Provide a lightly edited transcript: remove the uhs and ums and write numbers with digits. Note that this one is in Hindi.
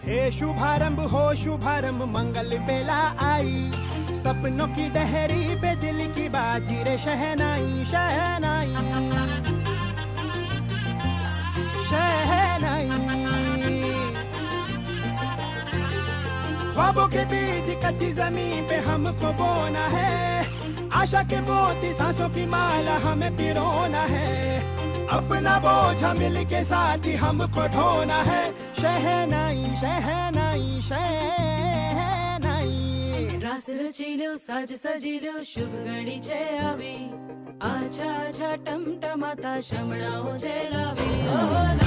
हे शुभारंभ हो शुभारंभ मंगल बेला आई, सपनों की डहरी पे दिल की बाजी रे शहनाई शहनाई शहनाई। ख्वाबों के बीच कच्ची जमीन पे हमको बोना है, आशा के मोती सांसों की माला हमें पिरोना है, अपना बोझ मिल के साथ ही हमको ढोना है। शहनाई शहनाई शहनाई। रास रचिलो साज सजिलो शुभ घड़ी छे आवी, आछा आछा टमटमाता शमणाओ जे लावी।